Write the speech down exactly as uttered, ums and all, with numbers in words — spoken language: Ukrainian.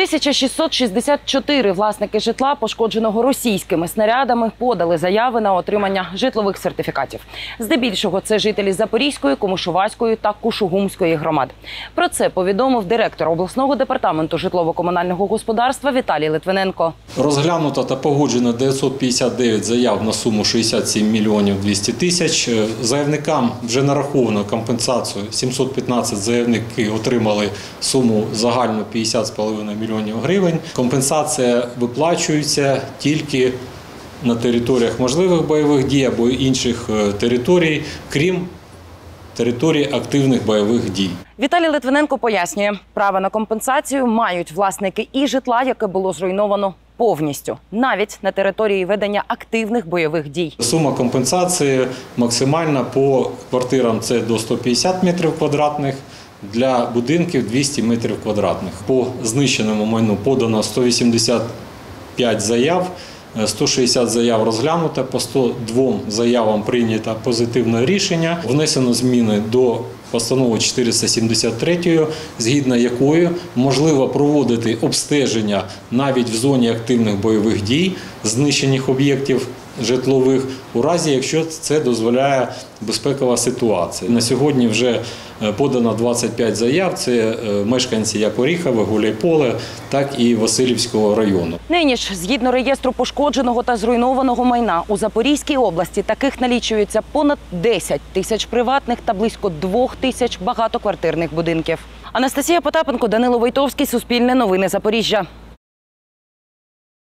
тисяча шістсот шістдесят чотири власники житла, пошкодженого російськими снарядами, подали заяви на отримання житлових сертифікатів. Здебільшого це жителі Запорізької, Комишувацької та Кушугумської громад. Про це повідомив директор обласного департаменту житлово-комунального господарства Віталій Литвиненко. Розглянуто та погоджено дев'ятсот п'ятдесят дев'ять заяв на суму шістдесят сім мільйонів двісті тисяч. Заявникам вже нараховано компенсацію. сімсот п'ятнадцять заявники отримали суму загальну п'ятдесят з половиною мільйонів гривень. Компенсація виплачується тільки на територіях можливих бойових дій або інших територій, крім території активних бойових дій. Віталій Литвиненко пояснює, право на компенсацію мають власники і житла, яке було зруйновано повністю, навіть на території ведення активних бойових дій. Сума компенсації максимальна по квартирам – це до ста п'ятдесят метрів квадратних, для будинків – двісті метрів квадратних. По знищеному майну подано сто вісімдесят п'ять заяв, сто шістдесят заяв розглянуто, по сто двом заявам прийнято позитивне рішення. Внесено зміни до постанови чотириста сімдесят три, згідно якої можливо проводити обстеження навіть в зоні активних бойових дій знищених об'єктів житлових, у разі, якщо це дозволяє безпекова ситуація. На сьогодні вже подано двадцять п'ять заяв, це мешканці як Оріхове, Гуляйполе, так і Василівського району. Нині ж, згідно реєстру пошкодженого та зруйнованого майна, у Запорізькій області таких налічується понад десять тисяч приватних та близько двох тисяч багатоквартирних будинків. Анастасія Потапенко, Данило Войтовський, Суспільне новини Запоріжжя.